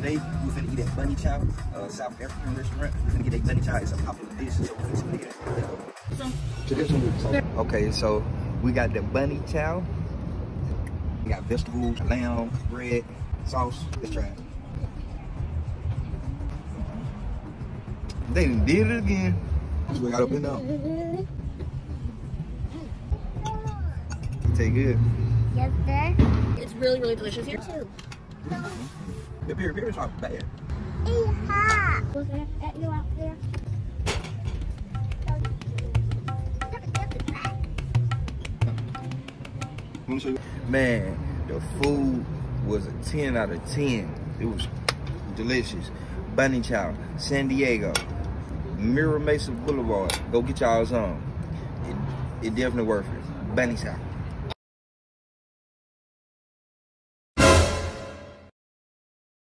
today we're finna eat at Bunny Chow, South African restaurant. We're finna get a Bunny Chow. It's a popular dish, so we're finna get it. Okay, so we got the Bunny Chow. We got vegetables, lamb, bread, sauce. Let's try it. They done did it again. We got up in there. Take good. Yes, sir. It's really, really delicious here too. The beer is not bad. Was there at you out there? Man, the food was a 10 out of 10. It was delicious. Bunny Chow, San Diego, Mira Mesa Boulevard. Go get y'all's on. It definitely worth it. Bunny Chow.